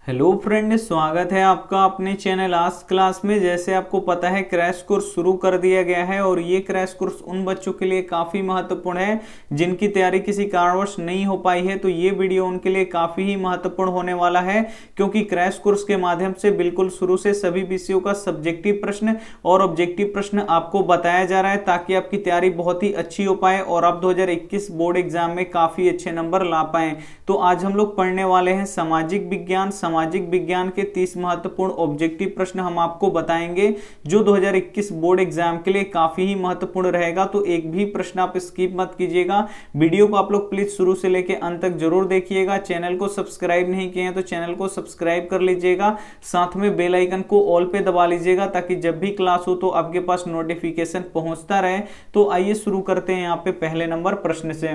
Hello friend, स्वागत है आपका अपने चैनल आस्क क्लास में। जैसे आपको पता है क्रैश कोर्स शुरू कर दिया गया है और ये क्रैश कोर्स उन बच्चों के लिए काफ़ी महत्वपूर्ण है जिनकी तैयारी किसी कारणवश नहीं हो पाई है। तो ये वीडियो उनके लिए काफ़ी ही महत्वपूर्ण होने वाला है, क्योंकि क्रैश कोर्स के माध्यम से बिल्कुल शुरू से सभी विषयों का सब्जेक्टिव प्रश्न और ऑब्जेक्टिव प्रश्न आपको बताया जा रहा है, ताकि आपकी तैयारी बहुत ही अच्छी हो पाए और आप 2021 बोर्ड एग्जाम में काफ़ी अच्छे नंबर ला पाएं। तो आज हम लोग पढ़ने वाले हैं सामाजिक विज्ञान के 30 महत्वपूर्ण ऑब्जेक्टिव प्रश्न हम आपको बताएंगे, जो 2021 बोर्ड एग्जाम के लिए काफी ही महत्वपूर्ण रहेगा। तो एक भी प्रश्न आप स्किप मत कीजिएगा। वीडियो को आप लोग प्लीज शुरू से लेकर अंत तक जरूर देखिएगा। चैनल को सब्सक्राइब नहीं किए हैं तो चैनल को सब्सक्राइब कर लीजिएगा, साथ में बेल आइकन को ऑल पे दबा लीजिएगा, ताकि जब भी क्लास हो तो आपके पास नोटिफिकेशन पहुंचता रहे। तो आइए शुरू करते हैं यहाँ पे पहले नंबर प्रश्न से।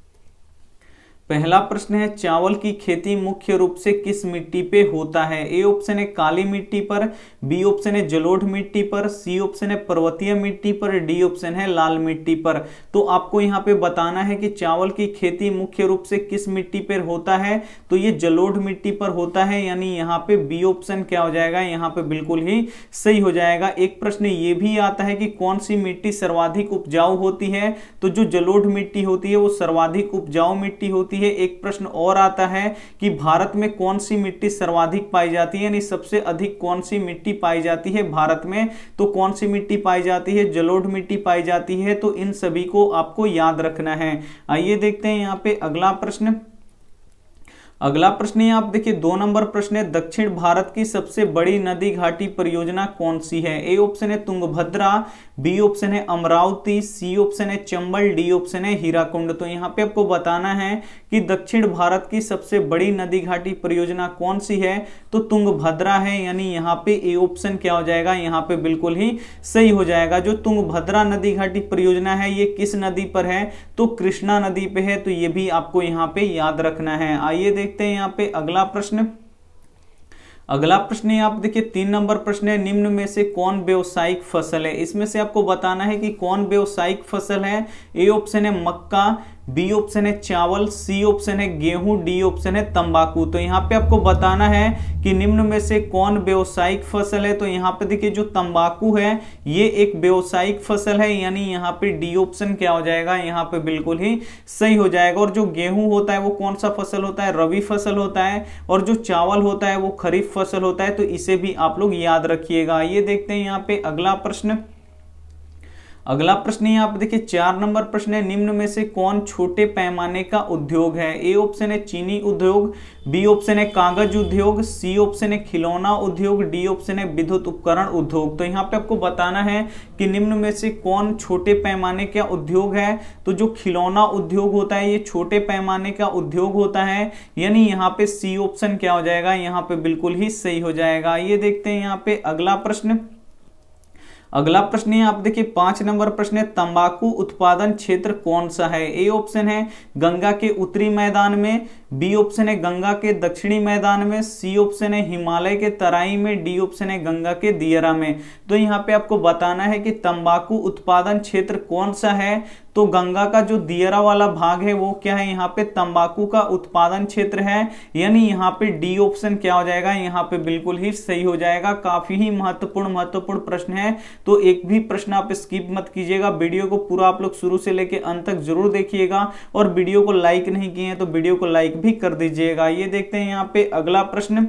पहला प्रश्न है, चावल की खेती मुख्य रूप से किस मिट्टी पे होता है? ए ऑप्शन है काली मिट्टी पर, बी ऑप्शन है जलोढ़ मिट्टी पर, सी ऑप्शन है पर्वतीय मिट्टी पर, डी ऑप्शन है लाल मिट्टी पर। तो आपको यहाँ पे बताना है कि चावल की खेती मुख्य रूप से किस मिट्टी पर होता है। तो ये जलोढ़ मिट्टी पर होता है, यानी यहाँ पे बी ऑप्शन क्या हो जाएगा, यहाँ पे बिल्कुल ही सही हो जाएगा। एक प्रश्न ये भी आता है कि कौन सी मिट्टी सर्वाधिक उपजाऊ होती है? तो जो जलोढ़ मिट्टी होती है वो सर्वाधिक उपजाऊ मिट्टी होती है। एक प्रश्न और आता है कि भारत में कौन सी मिट्टी सर्वाधिक पाई जाती है, यानी सबसे अधिक कौन सी मिट्टी पाई जाती है भारत में? तो कौन सी मिट्टी पाई जाती है? जलोढ़ मिट्टी पाई जाती है। तो इन सभी को आपको याद रखना है। आइए देखते हैं यहाँ पे अगला प्रश्न। अगला प्रश्न है, आप देखिए 2 नंबर प्रश्न है, दक्षिण भारत की सबसे बड़ी नदी घाटी परियोजना कौन सी है? ए ऑप्शन है तुंगभद्रा, बी ऑप्शन है अमरावती, सी ऑप्शन है चंबल, डी ऑप्शन है हीराकुंड। तो यहाँ पे आपको बताना है कि दक्षिण भारत की सबसे बड़ी नदी घाटी परियोजना कौन सी है? तो तुंगभद्रा है, यानी यहाँ पे ए ऑप्शन क्या हो जाएगा, यहाँ पे बिल्कुल ही सही हो जाएगा। जो तुंगभद्रा नदी घाटी परियोजना है ये किस नदी पर है? तो कृष्णा नदी पे है। तो ये भी आपको यहाँ पे याद रखना है। आइए देखते हैं यहाँ पे अगला प्रश्न। अगला प्रश्न है, आप देखिए 3 नंबर प्रश्न है, निम्न में से कौन व्यावसायिक फसल है? इसमें से आपको बताना है कि कौन व्यावसायिक फसल है। ए ऑप्शन है मक्का, बी ऑप्शन है चावल, सी ऑप्शन है गेहूं, डी ऑप्शन है तंबाकू। तो यहाँ पे आपको बताना है कि निम्न में से कौन व्यावसायिक फसल है। तो यहाँ पे देखिए जो तंबाकू है ये एक व्यावसायिक फसल है, यानी यहाँ पे डी ऑप्शन क्या हो जाएगा, यहाँ पे बिल्कुल ही सही हो जाएगा। और जो गेहूं होता है वो कौन सा फसल होता है? रबी फसल होता है। और जो चावल होता है वो खरीफ फसल होता है। तो इसे भी आप लोग याद रखिएगा। ये देखते हैं यहाँ पे अगला प्रश्न। अगला प्रश्न है, आप देखिए 4 नंबर प्रश्न है, निम्न में से कौन छोटे पैमाने का उद्योग है? ए ऑप्शन है चीनी उद्योग, बी ऑप्शन है कागज उद्योग, सी ऑप्शन है खिलौना उद्योग, डी ऑप्शन है विद्युत उपकरण उद्योग। तो यहाँ पे आपको बताना है कि निम्न में से कौन छोटे पैमाने का उद्योग है। तो जो खिलौना उद्योग होता है ये छोटे पैमाने का उद्योग होता है, यानी यहाँ पे सी ऑप्शन क्या हो जाएगा, यहाँ पे बिल्कुल ही सही हो जाएगा। ये देखते हैं यहाँ पे अगला प्रश्न। अगला प्रश्न है, आप देखिए 5 नंबर प्रश्न है, तंबाकू उत्पादन क्षेत्र कौन सा है? ए ऑप्शन है गंगा के उत्तरी मैदान में, बी ऑप्शन है गंगा के दक्षिणी मैदान में, सी ऑप्शन है हिमालय के तराई में, डी ऑप्शन है गंगा के दियरा में। तो यहाँ पे आपको बताना है कि तंबाकू उत्पादन क्षेत्र कौन सा है। तो गंगा का जो दियरा वाला भाग है वो क्या है, यहाँ पे तंबाकू का उत्पादन क्षेत्र है, यानी यहाँ पे डी ऑप्शन क्या हो जाएगा, यहाँ पे बिल्कुल ही सही हो जाएगा। काफी ही महत्वपूर्ण प्रश्न है। तो एक भी प्रश्न आप स्किप मत कीजिएगा। वीडियो को पूरा आप लोग शुरू से लेके अंत तक जरूर देखिएगा, और वीडियो को लाइक नहीं किए हैं तो वीडियो को लाइक भी कर दीजिएगा। ये देखते हैं यहाँ पे अगला प्रश्न।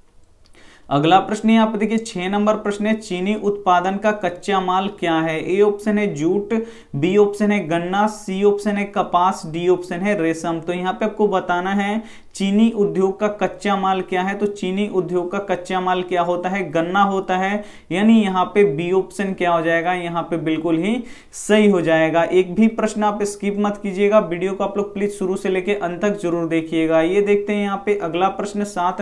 अगला प्रश्न है, आप देखिए 6 नंबर प्रश्न है, चीनी उत्पादन का कच्चा माल क्या है? ए ऑप्शन है जूट, बी ऑप्शन है गन्ना, सी ऑप्शन है कपास, डी ऑप्शन है रेशम। तो यहाँ पे आपको बताना है चीनी उद्योग का कच्चा माल क्या है। तो चीनी उद्योग का कच्चा माल क्या होता है? गन्ना होता है, यानी यहाँ पे बी ऑप्शन क्या हो जाएगा, यहाँ पे बिल्कुल ही सही हो जाएगा। एक भी प्रश्न आप स्किप मत कीजिएगा। वीडियो को आप लोग प्लीज शुरू से लेके अंत तक जरूर देखिएगा। ये देखते हैं यहाँ पे अगला प्रश्न 7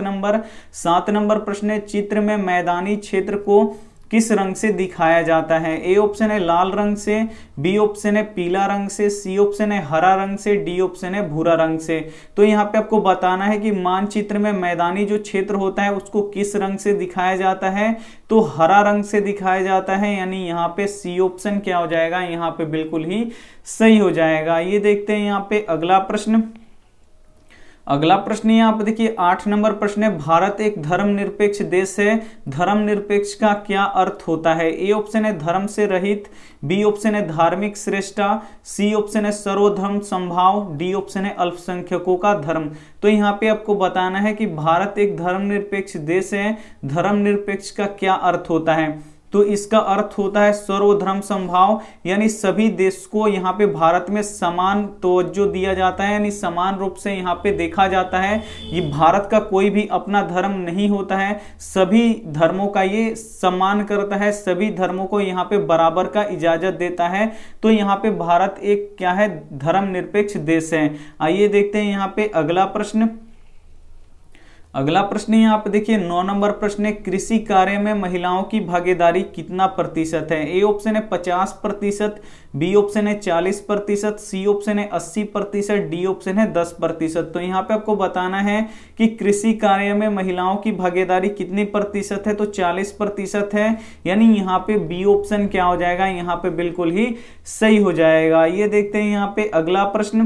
नंबर प्रश्न है, चित्र में मैदानी क्षेत्र को किस रंग से दिखाया जाता है? ए ऑप्शन है लाल रंग से, बी ऑप्शन है पीला रंग से, सी ऑप्शन है हरा रंग से, डी ऑप्शन है भूरा रंग से। तो यहाँ पे आपको बताना है कि मानचित्र में मैदानी जो क्षेत्र होता है उसको किस रंग से दिखाया जाता है। तो हरा रंग से दिखाया जाता है, यानी यहाँ पे सी ऑप्शन क्या हो जाएगा, यहाँ पे बिल्कुल ही सही हो जाएगा। ये देखते हैं यहाँ पे अगला प्रश्न। अगला प्रश्न यहाँ पे देखिए 8 नंबर प्रश्न है, भारत एक धर्मनिरपेक्ष देश है, धर्मनिरपेक्ष का क्या अर्थ होता है? ए ऑप्शन है धर्म से रहित, बी ऑप्शन है धार्मिक श्रेष्ठता, सी ऑप्शन है सर्वधर्म समभाव, डी ऑप्शन है अल्पसंख्यकों का धर्म। तो यहाँ पे आपको बताना है कि भारत एक धर्मनिरपेक्ष देश है, धर्मनिरपेक्ष का क्या अर्थ होता है? तो इसका अर्थ होता है सर्वधर्म समभाव, यानी सभी देश को यहाँ पे भारत में समान तवज्जो दिया जाता है, यानी समान रूप से यहाँ पे देखा जाता है। ये भारत का कोई भी अपना धर्म नहीं होता है, सभी धर्मों का ये सम्मान करता है, सभी धर्मों को यहाँ पे बराबर का इजाजत देता है। तो यहाँ पे भारत एक क्या है, धर्मनिरपेक्ष देश है। आइए देखते हैं यहाँ पे अगला प्रश्न। अगला प्रश्न यहाँ पे देखिए 9 नंबर प्रश्न है, कृषि कार्य में महिलाओं की भागीदारी कितना प्रतिशत है? ए ऑप्शन है 50%, बी ऑप्शन है 40%, सी ऑप्शन है 80%, डी ऑप्शन है 10%। तो यहाँ पे आपको बताना है कि कृषि कार्य में महिलाओं की भागीदारी कितनी प्रतिशत है? तो 40% है, यानी यहाँ पे बी ऑप्शन क्या हो जाएगा, यहाँ पे बिल्कुल ही सही हो जाएगा। ये देखते हैं यहाँ पे अगला प्रश्न।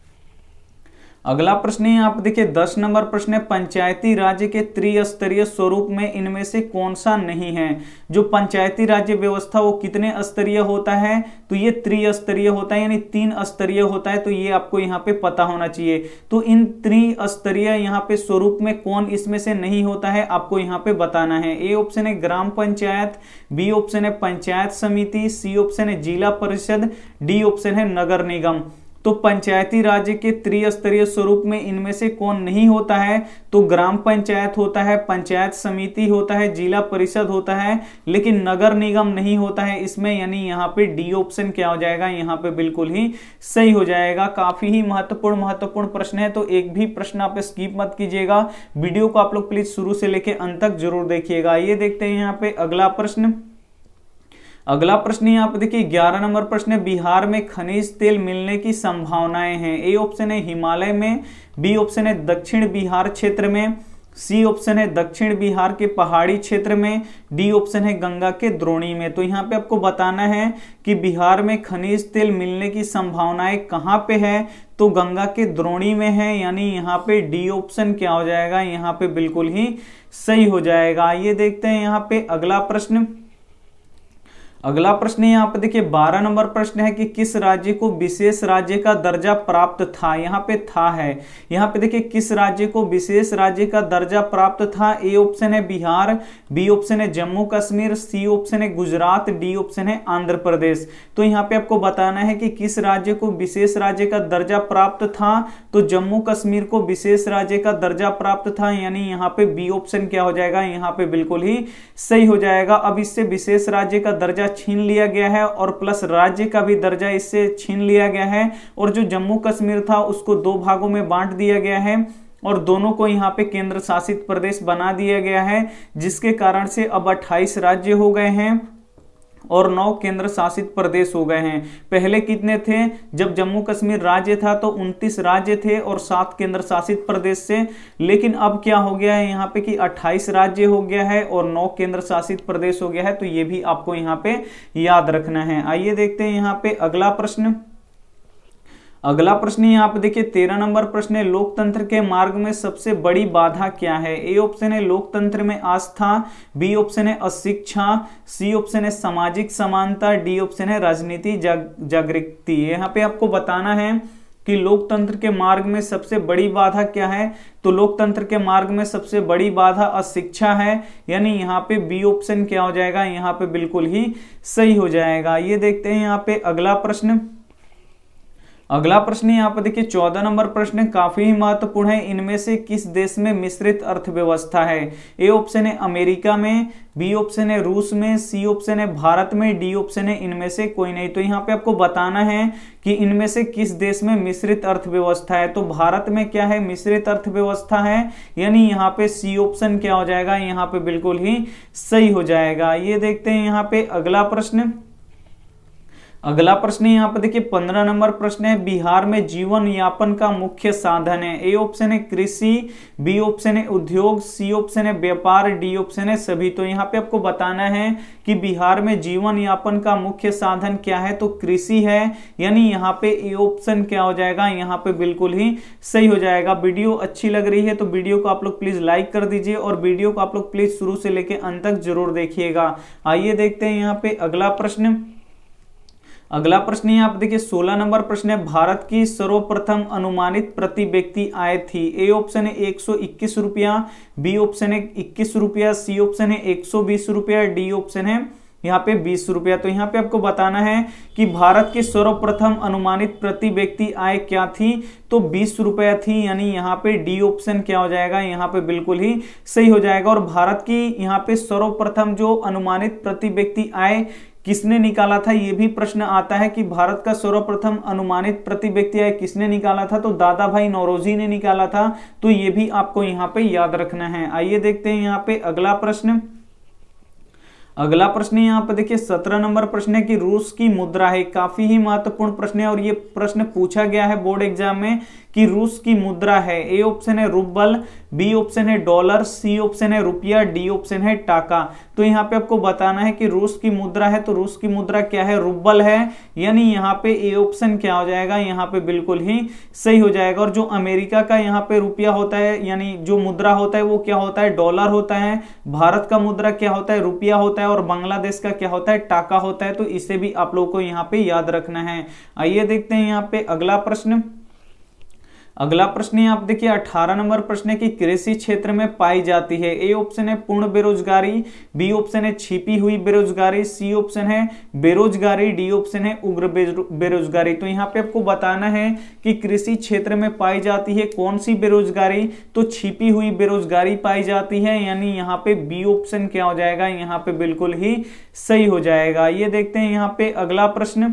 अगला प्रश्न यहाँ पे देखिए 10 नंबर प्रश्न है, पंचायती राज्य के त्रिस्तरीय स्वरूप में इनमें से कौन सा नहीं है? जो पंचायती राज्य व्यवस्था वो कितने स्तरीय होता है? तो ये त्रिस्तरीय होता है, यानी 3 स्तरीय होता है। तो ये आपको यहाँ पे पता होना चाहिए। तो इन त्रिस्तरीय यहाँ पे स्वरूप में कौन इसमें से नहीं होता है, आपको यहाँ पे बताना है। ए ऑप्शन है ग्राम पंचायत, बी ऑप्शन है पंचायत समिति, सी ऑप्शन है जिला परिषद, डी ऑप्शन है नगर निगम। तो पंचायती राज्य के त्रिस्तरीय स्वरूप में इनमें से कौन नहीं होता है? तो ग्राम पंचायत होता है, पंचायत समिति होता है, जिला परिषद होता है, लेकिन नगर निगम नहीं होता है इसमें, यानी यहाँ पे डी ऑप्शन क्या हो जाएगा, यहाँ पे बिल्कुल ही सही हो जाएगा। काफी ही महत्वपूर्ण प्रश्न है, तो एक भी प्रश्न आप स्किप मत कीजिएगा। वीडियो को आप लोग प्लीज शुरू से लेके अंत तक जरूर देखिएगा। ये देखते हैं यहाँ पे अगला प्रश्न। अगला प्रश्न यहाँ पे देखिए 11 नंबर प्रश्न है, बिहार में खनिज तेल मिलने की संभावनाएं हैं। ए ऑप्शन है हिमालय में, बी ऑप्शन है दक्षिण बिहार क्षेत्र में, सी ऑप्शन है दक्षिण बिहार के पहाड़ी क्षेत्र में, डी ऑप्शन है गंगा के द्रोणी में। तो यहाँ पे आपको बताना है कि बिहार में खनिज तेल मिलने की संभावनाएं कहाँ पे है? तो गंगा के द्रोणी में है, यानी यहाँ पे डी ऑप्शन क्या हो जाएगा, यहाँ पे बिल्कुल ही सही हो जाएगा। ये देखते हैं यहाँ पे अगला प्रश्न। अगला प्रश्न यहाँ पे देखिए 12 नंबर प्रश्न है कि किस राज्य को विशेष राज्य का दर्जा प्राप्त था? यहाँ पे था है, यहाँ पे देखिए किस राज्य को विशेष राज्य का दर्जा प्राप्त था? ए ऑप्शन है बिहार, बी ऑप्शन है जम्मू कश्मीर, सी ऑप्शन है गुजरात, डी ऑप्शन है आंध्र प्रदेश। तो यहाँ पे आपको बताना है कि किस राज्य को विशेष राज्य का दर्जा प्राप्त था? तो जम्मू कश्मीर को विशेष राज्य का दर्जा प्राप्त था, यानी यहाँ पे बी ऑप्शन क्या हो जाएगा, यहाँ पे बिल्कुल ही सही हो जाएगा। अब इससे विशेष राज्य का दर्जा छीन लिया गया है और प्लस राज्य का भी दर्जा इससे छीन लिया गया है, और जो जम्मू कश्मीर था उसको 2 भागों में बांट दिया गया है और दोनों को यहाँ पे केंद्र शासित प्रदेश बना दिया गया है, जिसके कारण से अब 28 राज्य हो गए हैं और 9 केंद्र शासित प्रदेश हो गए हैं। पहले कितने थे? जब जम्मू कश्मीर राज्य था तो 29 राज्य थे और 7 केंद्र शासित प्रदेश से, लेकिन अब क्या हो गया है यहाँ पे कि 28 राज्य हो गया है और 9 केंद्र शासित प्रदेश हो गया है। तो ये भी आपको यहाँ पे याद रखना है। आइए देखते हैं यहाँ पे अगला प्रश्न। अगला प्रश्न यहाँ पे देखिए 13 नंबर प्रश्न है, लोकतंत्र के मार्ग में सबसे बड़ी बाधा क्या है? ए ऑप्शन है लोकतंत्र में आस्था, बी ऑप्शन है अशिक्षा, सी ऑप्शन है सामाजिक समानता, डी ऑप्शन है राजनीति जागृति। यहाँ पे आपको बताना है कि लोकतंत्र के मार्ग में सबसे बड़ी बाधा क्या है? तो लोकतंत्र के मार्ग में सबसे बड़ी बाधा अशिक्षा है, यानी यहाँ पे बी ऑप्शन क्या हो जाएगा, यहाँ पे बिल्कुल ही सही हो जाएगा। ये देखते हैं यहाँ पे अगला प्रश्न। अगला प्रश्न यहाँ पर देखिए 14 नंबर प्रश्न काफी महत्वपूर्ण है, इनमें से किस देश में मिश्रित अर्थव्यवस्था है? ए ऑप्शन है अमेरिका में, बी ऑप्शन है रूस में, सी ऑप्शन है भारत में, डी ऑप्शन है इनमें से कोई नहीं। तो यहाँ पे आपको बताना है कि इनमें से किस देश में मिश्रित अर्थव्यवस्था है। तो भारत में क्या है, मिश्रित अर्थव्यवस्था है, यानी यहाँ पे सी ऑप्शन क्या हो जाएगा, यहाँ पे बिल्कुल ही सही हो जाएगा। ये देखते हैं यहाँ पे अगला प्रश्न। अगला प्रश्न यहाँ पर देखिए 15 नंबर प्रश्न है, बिहार में जीवन यापन का मुख्य साधन है। ए ऑप्शन है कृषि, बी ऑप्शन है उद्योग, सी ऑप्शन है व्यापार, डी ऑप्शन है सभी। तो यहाँ पे आपको बताना है कि बिहार में जीवन यापन का मुख्य साधन क्या है, तो कृषि है, यानी यहाँ पे ए ऑप्शन क्या हो जाएगा, यहाँ पे बिल्कुल ही सही हो जाएगा। वीडियो अच्छी लग रही है तो वीडियो को आप लोग प्लीज लाइक कर दीजिए और वीडियो को आप लोग प्लीज शुरू से लेकर अंत तक जरूर देखिएगा। आइए देखते हैं यहाँ पे अगला प्रश्न। अगला प्रश्न यहाँ पे देखिए 16 नंबर प्रश्न है, भारत की सर्वप्रथम अनुमानित प्रति व्यक्ति आय थी। ए ऑप्शन है 121 रुपया, बी ऑप्शन है 21 रुपया, सी ऑप्शन है 120 रुपया, डी ऑप्शन है यहाँ पे 20 रुपया। तो यहाँ पे आपको बताना है कि भारत की सर्वप्रथम अनुमानित प्रति व्यक्ति आय क्या थी, तो 20 रुपया थी, यानी यहाँ पे डी ऑप्शन क्या हो जाएगा, यहाँ पे बिल्कुल ही सही हो जाएगा। और भारत की यहाँ पे सर्वप्रथम जो अनुमानित प्रति व्यक्ति आय किसने निकाला था, ये भी प्रश्न आता है कि भारत का सर्वप्रथम अनुमानित प्रति व्यक्ति आय किसने निकाला था, तो दादा भाई नौरोजी ने निकाला था। तो ये भी आपको यहाँ पे याद रखना है। आइए देखते हैं यहाँ पे अगला प्रश्न। अगला प्रश्न यहाँ पे देखिए 17 नंबर प्रश्न है कि रूस की मुद्रा है। काफी ही महत्वपूर्ण प्रश्न है और ये प्रश्न पूछा गया है बोर्ड एग्जाम में कि रूस की मुद्रा है। ए ऑप्शन है रूबल, बी ऑप्शन है डॉलर, सी ऑप्शन है रुपया, डी ऑप्शन है टाका। तो यहाँ पे आपको बताना है कि रूस की मुद्रा है, तो रूस की मुद्रा क्या है, रूबल है, यानी यहाँ पे ए ऑप्शन क्या हो जाएगा, यहाँ पे बिल्कुल ही सही हो जाएगा। और जो अमेरिका का यहाँ पे रुपया होता है, यानी जो मुद्रा होता है वो क्या होता है, डॉलर होता है। भारत का मुद्रा क्या होता है, रुपया होता है। और बांग्लादेश का क्या होता है, टाका होता है। तो इसे भी आप लोगों को यहाँ पे याद रखना है। आइए देखते हैं यहाँ पे अगला प्रश्न। अगला प्रश्न यहाँ पे देखिए 18 नंबर प्रश्न है कि कृषि क्षेत्र में पाई जाती है। ए ऑप्शन है पूर्ण बेरोजगारी, बी ऑप्शन है छिपी हुई बेरोजगारी, सी ऑप्शन है बेरोजगारी, डी ऑप्शन है उग्र बेरोजगारी। तो यहाँ पे आपको बताना है कि कृषि क्षेत्र में पाई जाती है कौन सी बेरोजगारी, तो छिपी हुई बेरोजगारी पाई जाती है, यानी यहाँ पे बी ऑप्शन क्या हो जाएगा, यहाँ पे बिल्कुल ही सही हो जाएगा। ये देखते हैं यहाँ पे अगला प्रश्न।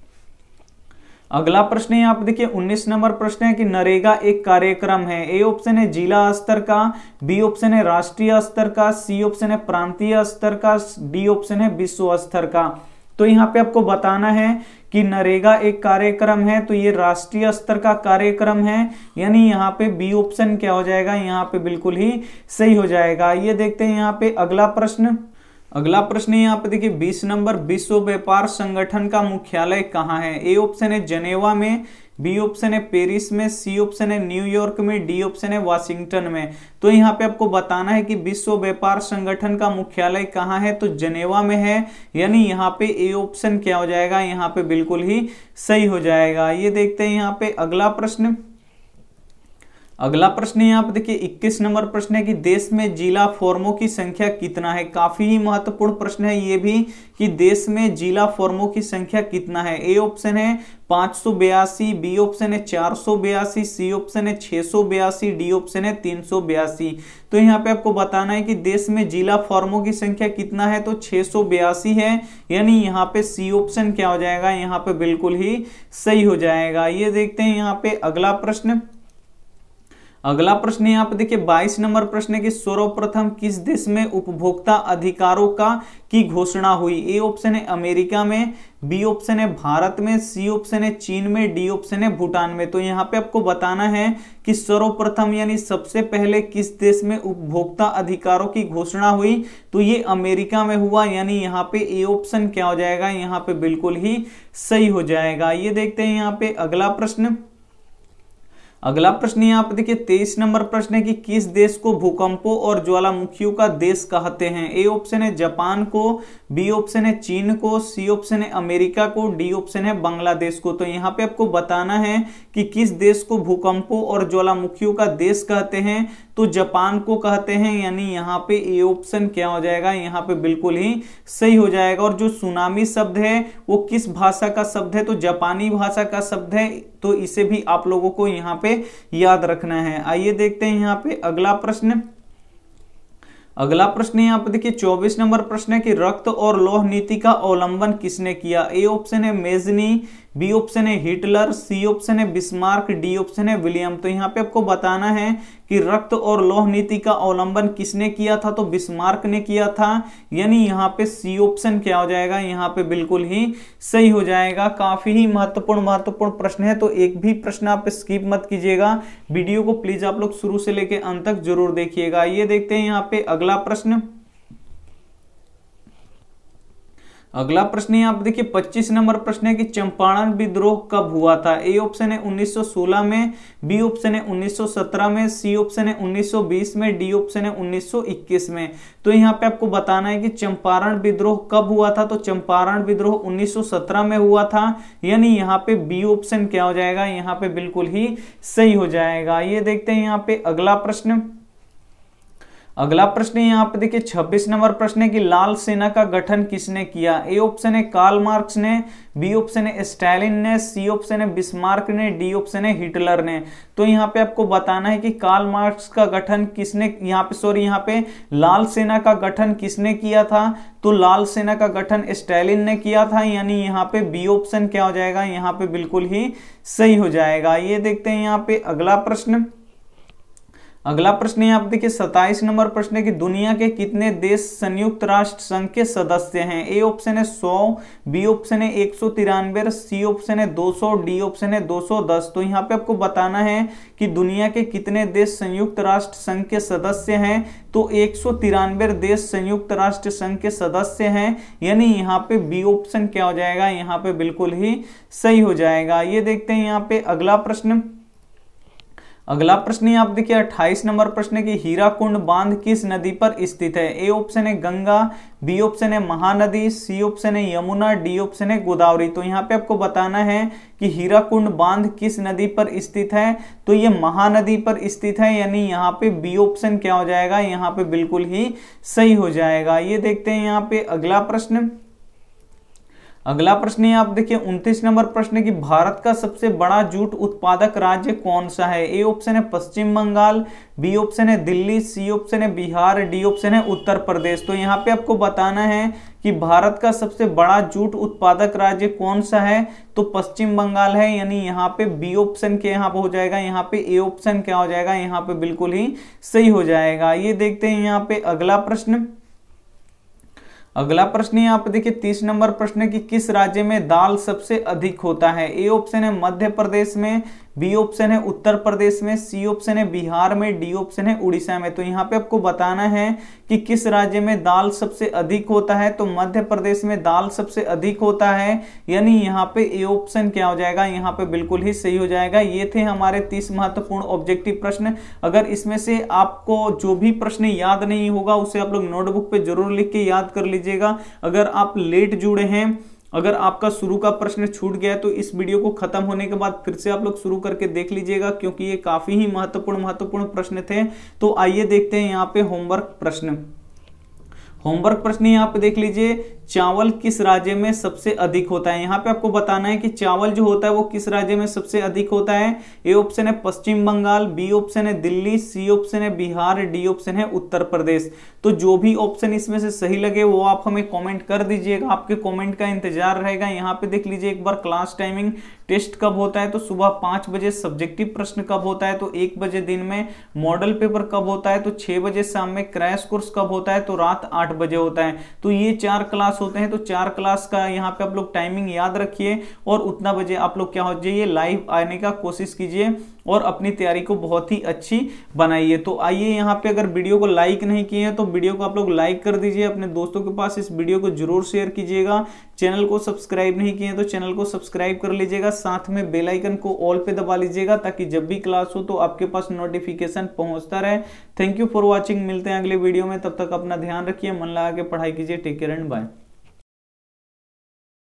अगला प्रश्न यहाँ पे देखिए 19 नंबर प्रश्न है कि नरेगा एक कार्यक्रम है। ए ऑप्शन है जिला स्तर का, बी ऑप्शन है राष्ट्रीय स्तर का, सी ऑप्शन है प्रांतीय स्तर का, डी ऑप्शन है विश्व स्तर का। तो यहाँ पे आपको बताना है कि नरेगा एक कार्यक्रम है, तो ये राष्ट्रीय स्तर का कार्यक्रम है, यानी यहाँ पे बी ऑप्शन क्या हो जाएगा, यहाँ पे बिल्कुल ही सही हो जाएगा। ये देखते हैं यहाँ पे अगला प्रश्न। अगला प्रश्न यहाँ पे देखिए 20 नंबर, विश्व व्यापार संगठन का मुख्यालय कहाँ है। ए ऑप्शन है जेनेवा में, बी ऑप्शन है पेरिस में, सी ऑप्शन है न्यूयॉर्क में, डी ऑप्शन है वाशिंगटन में। तो यहाँ पे आपको बताना है कि विश्व व्यापार संगठन का मुख्यालय कहाँ है, तो जेनेवा में है, यानी यहाँ पे ए ऑप्शन क्या हो जाएगा, यहाँ पे बिल्कुल ही सही हो जाएगा। ये देखते हैं यहाँ पे अगला प्रश्न। अगला प्रश्न यहाँ पे देखिए 21 नंबर प्रश्न है कि देश में जिला फॉर्मों की संख्या कितना है। काफी ही महत्वपूर्ण प्रश्न है ये भी कि देश में जिला फॉर्मों की संख्या कितना है। ए ऑप्शन है 582, बी ऑप्शन है 482, सी ऑप्शन है 682, डी ऑप्शन है 382। तो यहाँ पे आपको बताना है कि देश में जिला फॉर्मों की संख्या कितना है, तो 682 है, यानी यहाँ पे सी ऑप्शन क्या हो जाएगा, यहाँ पे बिल्कुल ही सही हो जाएगा। ये देखते हैं यहाँ पे अगला प्रश्न। अगला प्रश्न यहाँ पे देखिए 22 नंबर प्रश्न है कि सर्वप्रथम किस देश में उपभोक्ता अधिकारों की घोषणा हुई। ए ऑप्शन है अमेरिका में, बी ऑप्शन है भारत में, सी ऑप्शन है चीन में, डी ऑप्शन है भूटान में। तो यहाँ पे आपको बताना है कि सर्वप्रथम यानी सबसे पहले किस देश में उपभोक्ता अधिकारों की घोषणा हुई, तो ये अमेरिका में हुआ, यानी यहाँ पे ए ऑप्शन क्या हो जाएगा, यहाँ पे बिल्कुल ही सही हो जाएगा। ये देखते हैं यहाँ पे अगला प्रश्न। अगला प्रश्न यहाँ पे देखिए 23 नंबर प्रश्न है कि किस देश को भूकंपों और ज्वालामुखियों का देश कहते हैं। ए ऑप्शन है जापान को, बी ऑप्शन है चीन को, सी ऑप्शन है अमेरिका को, डी ऑप्शन है बांग्लादेश को। तो यहाँ पे आपको बताना है कि किस देश को भूकंपों और ज्वालामुखियों का देश कहते हैं, तो जापान को कहते हैं, यानी यहाँ पे ए ऑप्शन क्या हो जाएगा, यहाँ पे बिल्कुल ही सही हो जाएगा। और जो सुनामी शब्द है वो किस भाषा का शब्द है, तो जापानी भाषा का शब्द है, तो इसे भी आप लोगों को यहाँ पे याद रखना है। आइए देखते हैं यहाँ पे अगला प्रश्न। अगला प्रश्न यहाँ पे देखिए 24 नंबर प्रश्न है कि रक्त और लौह नीति का अवलंबन किसने किया। ए ऑप्शन है मेजनी, बी ऑप्शन है हिटलर, सी ऑप्शन है बिस्मार्क, डी ऑप्शन है विलियम। तो यहाँ पे आपको बताना है कि रक्त और लौह नीति का अवलंबन किसने किया था, तो बिस्मार्क ने किया था, यानी यहाँ पे सी ऑप्शन क्या हो जाएगा, यहाँ पे बिल्कुल ही सही हो जाएगा। काफी ही महत्वपूर्ण प्रश्न है, तो एक भी प्रश्न आप स्किप मत कीजिएगा। वीडियो को प्लीज आप लोग शुरू से लेकर अंत तक जरूर देखिएगा। ये देखते हैं यहाँ पे अगला प्रश्न। अगला प्रश्न यहाँ पे देखिए 25 नंबर प्रश्न है कि चंपारण विद्रोह कब हुआ था। ए ऑप्शन है 1916 में, बी ऑप्शन है 1917 में, सी ऑप्शन है 1920 में, डी ऑप्शन है 1921 में। तो यहाँ पे आपको बताना है कि चंपारण विद्रोह कब हुआ था। तो चंपारण विद्रोह 1917 में हुआ था, यानी यहाँ पे बी ऑप्शन क्या हो जाएगा, यहाँ पे बिल्कुल ही सही हो जाएगा। ये देखते हैं यहाँ पे अगला प्रश्न। अगला प्रश्न यहाँ पे देखिए 26 नंबर प्रश्न है कि लाल सेना का गठन किसने किया। ए ऑप्शन है कार्ल मार्क्स ने, बी ऑप्शन है स्टालिन ने, सी ऑप्शन है बिस्मार्क ने, डी ऑप्शन है हिटलर ने। तो यहाँ पे आपको बताना है कि कार्ल मार्क्स का गठन किसने, यहाँ पे लाल सेना का गठन किसने किया था। तो लाल सेना का गठन स्टालिन ने किया था, यानी यहाँ पे बी ऑप्शन क्या हो जाएगा, यहाँ पे बिल्कुल ही सही हो जाएगा। ये देखते हैं यहाँ पे अगला प्रश्न। अगला प्रश्न यहाँ पे देखिए 27 नंबर प्रश्न है कि दुनिया के कितने देश संयुक्त राष्ट्र संघ के सदस्य हैं। ए ऑप्शन है 100, बी ऑप्शन है 193, सी ऑप्शन है 200, डी ऑप्शन है 210। तो यहाँ पे आपको बताना है कि दुनिया के कितने देश संयुक्त राष्ट्र संघ के सदस्य हैं। तो 193 देश संयुक्त राष्ट्र संघ के सदस्य हैं, यानी यहाँ पे बी ऑप्शन क्या हो जाएगा, यहाँ पे बिल्कुल ही सही हो जाएगा। ये देखते हैं यहाँ पे अगला प्रश्न। अगला प्रश्न यहाँ पे देखिए 28 नंबर प्रश्न है कि हीराकुंड बांध किस नदी पर स्थित है। ए ऑप्शन है गंगा, बी ऑप्शन है महानदी, सी ऑप्शन है यमुना, डी ऑप्शन है गोदावरी। तो यहाँ पे आपको बताना है कि हीराकुंड बांध किस नदी पर स्थित है। तो ये महानदी पर स्थित है, यानी यहाँ पे बी ऑप्शन क्या हो जाएगा, यहाँ पे बिल्कुल ही सही हो जाएगा। ये देखते हैं यहाँ पे अगला प्रश्न। अगला प्रश्न है आप देखिए 29 नंबर प्रश्न है कि भारत का सबसे बड़ा जूट उत्पादक राज्य कौन सा है। ए ऑप्शन है पश्चिम बंगाल, बी ऑप्शन है दिल्ली, सी ऑप्शन है बिहार, डी ऑप्शन है उत्तर प्रदेश। तो यहाँ पे आपको बताना है कि भारत का सबसे बड़ा जूट उत्पादक राज्य कौन सा है। तो पश्चिम बंगाल है, यानी यहाँ पे बी ऑप्शन के यहाँ पे हो जाएगा, यहाँ पे ए ऑप्शन क्या हो जाएगा, यहाँ पे बिल्कुल ही सही हो जाएगा। ये देखते हैं यहाँ पे अगला प्रश्न। अगला प्रश्न यहाँ पे देखिए 30 नंबर प्रश्न है कि किस राज्य में दाल सबसे अधिक होता है। ए ऑप्शन है मध्य प्रदेश में, बी ऑप्शन है उत्तर प्रदेश में, सी ऑप्शन है बिहार में, डी ऑप्शन है उड़ीसा में। तो यहाँ पे आपको बताना है कि किस राज्य में दाल सबसे अधिक होता है। तो मध्य प्रदेश में दाल सबसे अधिक होता है, यानी यहाँ पे ए ऑप्शन क्या हो जाएगा, यहाँ पे बिल्कुल ही सही हो जाएगा। ये थे हमारे 30 महत्वपूर्ण ऑब्जेक्टिव प्रश्न। अगर इसमें से आपको जो भी प्रश्न याद नहीं होगा उसे आप लोग नोटबुक पे जरूर लिख के याद कर लीजिएगा। अगर आप लेट जुड़े हैं, अगर आपका शुरू का प्रश्न छूट गया है तो इस वीडियो को खत्म होने के बाद फिर से आप लोग शुरू करके देख लीजिएगा, क्योंकि ये काफी ही महत्वपूर्ण प्रश्न थे। तो आइए देखते हैं यहाँ पे होमवर्क प्रश्न। होमवर्क प्रश्न यहाँ पे देख लीजिए, चावल किस राज्य में सबसे अधिक होता है। यहाँ पे आपको बताना है कि चावल जो होता है वो किस राज्य में सबसे अधिक होता है। ए ऑप्शन है पश्चिम बंगाल, बी ऑप्शन है दिल्ली, सी ऑप्शन है बिहार, डी ऑप्शन है उत्तर प्रदेश। तो जो भी ऑप्शन इसमें से सही लगे वो आप हमें कमेंट कर दीजिएगा, आपके कमेंट का इंतजार रहेगा। यहाँ पे देख लीजिए एक बार क्लास टाइमिंग, टेस्ट कब होता है तो सुबह 5 बजे, सब्जेक्टिव प्रश्न कब होता है तो 1 बजे दिन में, मॉडल पेपर कब होता है तो 6 बजे शाम में, क्रैश कोर्स कब होता है तो रात 8 बजे होता है। तो ये 4 क्लास होते हैं। तो 4 क्लास का यहाँ पे आप लोग टाइमिंग याद रखिए और उतना बजे आप लोग क्या हो जाइए, लाइव आने का कोशिश कीजिए और अपनी तैयारी को बहुत ही अच्छी बनाइए। तो आइए यहाँ पे अगर वीडियो को लाइक नहीं किए हैं तो वीडियो को आप लोग लाइक कर दीजिए, अपने दोस्तों के पास इस वीडियो को जरूर शेयर कीजिएगा। चैनल को सब्सक्राइब नहीं किए हैं तो चैनल को सब्सक्राइब कर लीजिएगा, साथ में बेल आइकन को ऑल पे दबा लीजिएगा ताकि जब भी क्लास हो तो आपके पास नोटिफिकेशन पहुंचता रहे। थैंक यू फॉर वॉचिंग, मिलते हैं अगले वीडियो में, तब तक अपना ध्यान रखिए, मन लगा के पढ़ाई कीजिए। Take care and bye.